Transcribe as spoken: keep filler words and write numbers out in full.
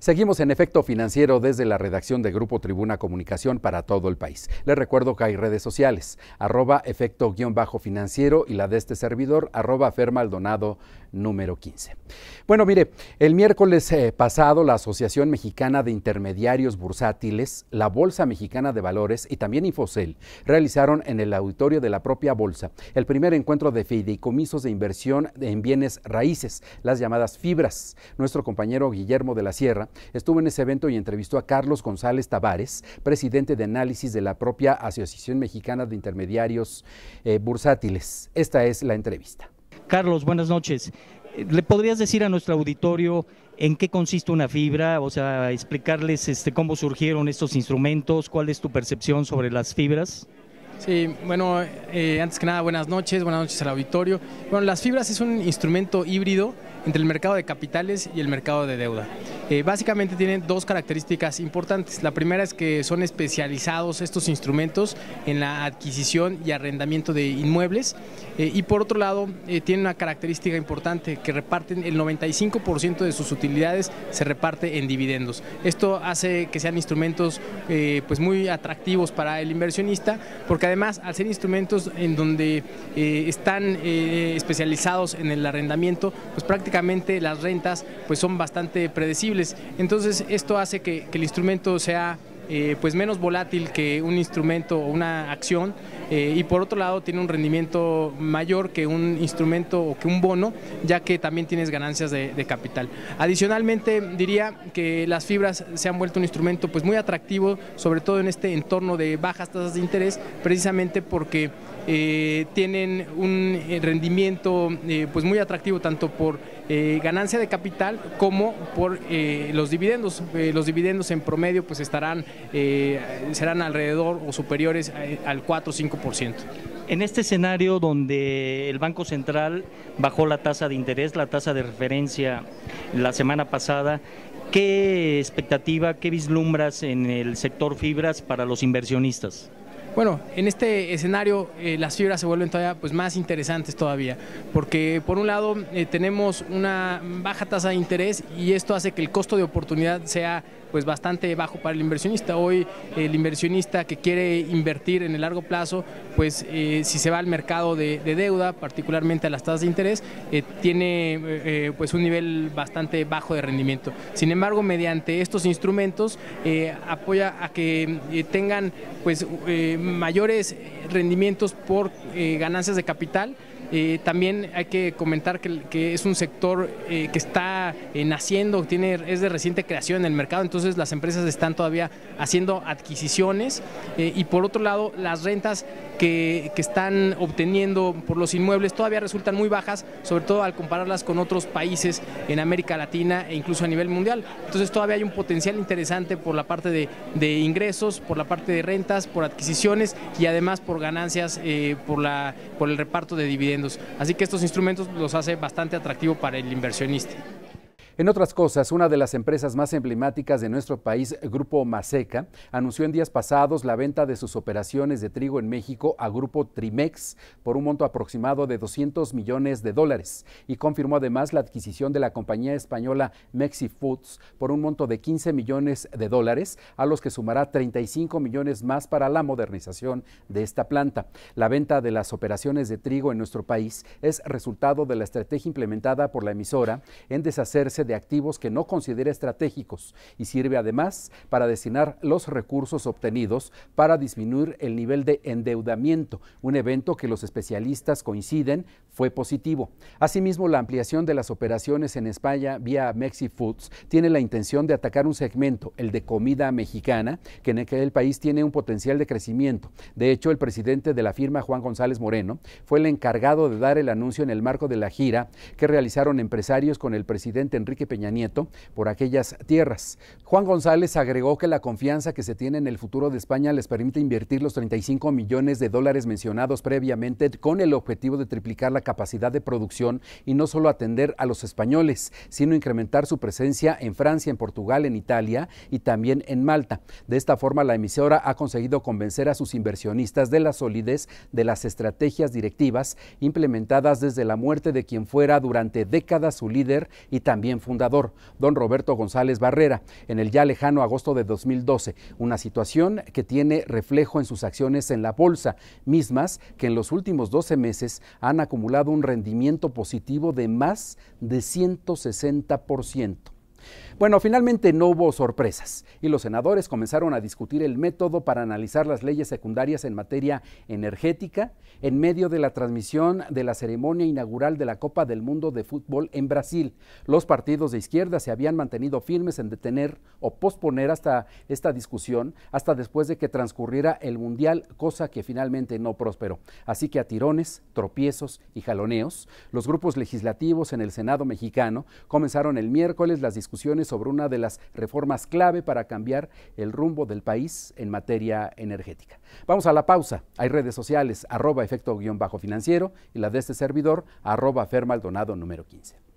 Seguimos en Efecto Financiero desde la redacción de Grupo Tribuna Comunicación para todo el país. Les recuerdo que hay redes sociales, arroba efecto-financiero y la de este servidor, arroba fermaldonado número quince. Bueno, mire, el miércoles eh, pasado la Asociación Mexicana de Intermediarios Bursátiles, la Bolsa Mexicana de Valores y también Infocel realizaron en el auditorio de la propia bolsa el primer encuentro de fideicomisos de inversión en bienes raíces, las llamadas fibras. Nuestro compañero Guillermo de la Sierra estuvo en ese evento y entrevistó a Carlos González Tavares, presidente de análisis de la propia Asociación Mexicana de Intermediarios eh, Bursátiles. Esta es la entrevista. Carlos, buenas noches. ¿Le podrías decir a nuestro auditorio en qué consiste una fibra? O sea, explicarles este, cómo surgieron estos instrumentos, cuál es tu percepción sobre las fibras. Sí, bueno, eh, antes que nada, buenas noches, buenas noches al auditorio. Bueno, las fibras es un instrumento híbrido entre el mercado de capitales y el mercado de deuda. Eh, básicamente tienen dos características importantes. La primera es que son especializados estos instrumentos en la adquisición y arrendamiento de inmuebles eh, y por otro lado eh, tienen una característica importante que reparten el noventa y cinco por ciento de sus utilidades se reparte en dividendos. Esto hace que sean instrumentos eh, pues muy atractivos para el inversionista porque además al ser instrumentos en donde eh, están eh, especializados en el arrendamiento, pues prácticamente las rentas pues son bastante predecibles. Entonces esto hace que, que el instrumento sea eh, pues menos volátil que un instrumento o una acción eh, y por otro lado tiene un rendimiento mayor que un instrumento o que un bono, ya que también tienes ganancias de, de capital. Adicionalmente diría que las fibras se han vuelto un instrumento pues muy atractivo, sobre todo en este entorno de bajas tasas de interés, precisamente porque Eh, tienen un rendimiento eh, pues muy atractivo tanto por eh, ganancia de capital como por eh, los dividendos. Eh, los dividendos en promedio pues estarán eh, serán alrededor o superiores a, al cuatro o cinco por ciento. En este escenario donde el Banco Central bajó la tasa de interés, la tasa de referencia la semana pasada, ¿qué expectativa, qué vislumbras en el sector fibras para los inversionistas? Bueno, en este escenario eh, las fibras se vuelven todavía pues, más interesantes todavía, porque por un lado eh, tenemos una baja tasa de interés y esto hace que el costo de oportunidad sea pues bastante bajo para el inversionista. Hoy el inversionista que quiere invertir en el largo plazo, pues eh, si se va al mercado de, de deuda, particularmente a las tasas de interés, eh, tiene eh, pues un nivel bastante bajo de rendimiento. Sin embargo, mediante estos instrumentos eh, apoya a que eh, tengan pues eh, mayores rendimientos por eh, ganancias de capital. Eh, también hay que comentar que, que es un sector eh, que está eh, naciendo, tiene, es de reciente creación en el mercado, entonces las empresas están todavía haciendo adquisiciones eh, y por otro lado las rentas que, que están obteniendo por los inmuebles todavía resultan muy bajas, sobre todo al compararlas con otros países en América Latina e incluso a nivel mundial. Entonces todavía hay un potencial interesante por la parte de, de ingresos, por la parte de rentas, por adquisiciones y además por ganancias eh, por, la, por el reparto de dividendos. Así que estos instrumentos los hace bastante atractivo para el inversionista. En otras cosas, una de las empresas más emblemáticas de nuestro país, Grupo Maseca, anunció en días pasados la venta de sus operaciones de trigo en México a Grupo Trimex por un monto aproximado de doscientos millones de dólares y confirmó además la adquisición de la compañía española Mexifoods por un monto de quince millones de dólares, a los que sumará treinta y cinco millones más para la modernización de esta planta. La venta de las operaciones de trigo en nuestro país es resultado de la estrategia implementada por la emisora en deshacerse de activos que no considera estratégicos y sirve además para destinar los recursos obtenidos para disminuir el nivel de endeudamiento, un evento que los especialistas coinciden fue positivo. Asimismo, la ampliación de las operaciones en España vía Mexifoods tiene la intención de atacar un segmento, el de comida mexicana, que en aquel país tiene un potencial de crecimiento. De hecho, el presidente de la firma, Juan González Moreno, fue el encargado de dar el anuncio en el marco de la gira que realizaron empresarios con el presidente Enrique Enrique Peña Nieto por aquellas tierras. Juan González agregó que la confianza que se tiene en el futuro de España les permite invertir los treinta y cinco millones de dólares mencionados previamente con el objetivo de triplicar la capacidad de producción y no solo atender a los españoles, sino incrementar su presencia en Francia, en Portugal, en Italia y también en Malta. De esta forma, la emisora ha conseguido convencer a sus inversionistas de la solidez de las estrategias directivas implementadas desde la muerte de quien fuera durante décadas su líder y también fundador, don Roberto González Barrera, en el ya lejano agosto de dos mil doce, una situación que tiene reflejo en sus acciones en la bolsa, mismas que en los últimos doce meses han acumulado un rendimiento positivo de más de ciento sesenta por ciento. Bueno, finalmente no hubo sorpresas y los senadores comenzaron a discutir el método para analizar las leyes secundarias en materia energética en medio de la transmisión de la ceremonia inaugural de la Copa del Mundo de Fútbol en Brasil. Los partidos de izquierda se habían mantenido firmes en detener o posponer hasta esta discusión hasta después de que transcurriera el Mundial, cosa que finalmente no prosperó. Así que a tirones, tropiezos y jaloneos, los grupos legislativos en el Senado mexicano comenzaron el miércoles las discusiones sobre una de las reformas clave para cambiar el rumbo del país en materia energética. Vamos a la pausa. Hay redes sociales, arroba efecto guión bajo financiero y la de este servidor, arroba Fer Maldonado número quince.